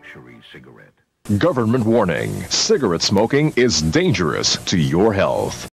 luxury cigarette. Government warning. Cigarette smoking is dangerous to your health.